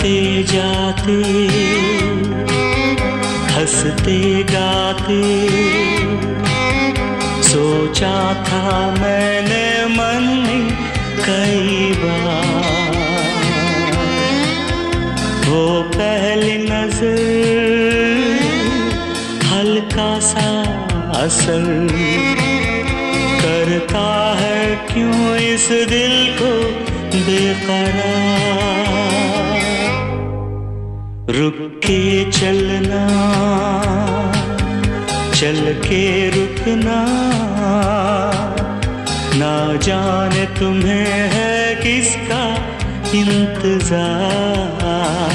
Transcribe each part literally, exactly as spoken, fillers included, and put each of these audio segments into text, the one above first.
आते जाते हंसते गाते सोचा था मैंने मन में कई बार, वो पहली नजर हल्का सा असर करता है क्यों इस दिल को बेकरार। रुक के चलना, चल के रुकना, ना जाने तुम्हें है किसका इंतजार।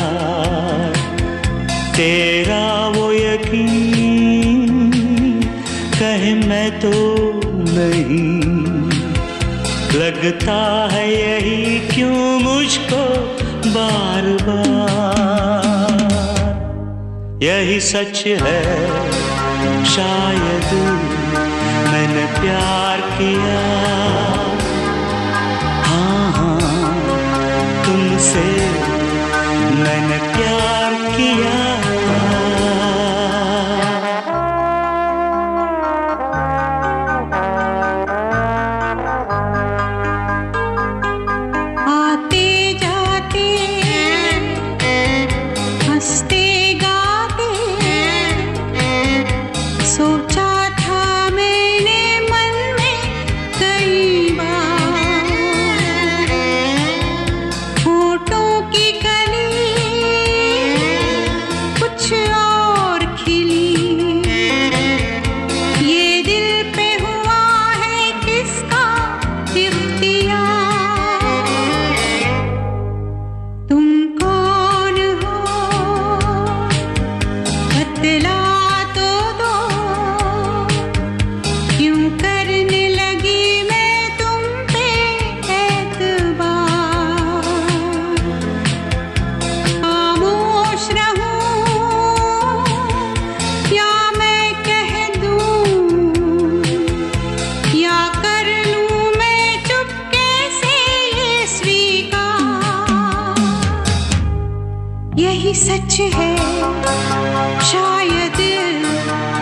तेरा वो यकीन कहे मैं तो नहीं, लगता है यही क्यों मुझको बार बार। यही सच है शायद मैंने प्यार किया, हाँ हाँ तुमसे मैंने प्यार किया। सोचा था मैंने मन में कई बार, होठों की कली कुछ और खिली, ये दिल पे हुआ है किसका इख्तियार। तुम कौन हो बतला यही सच है शायद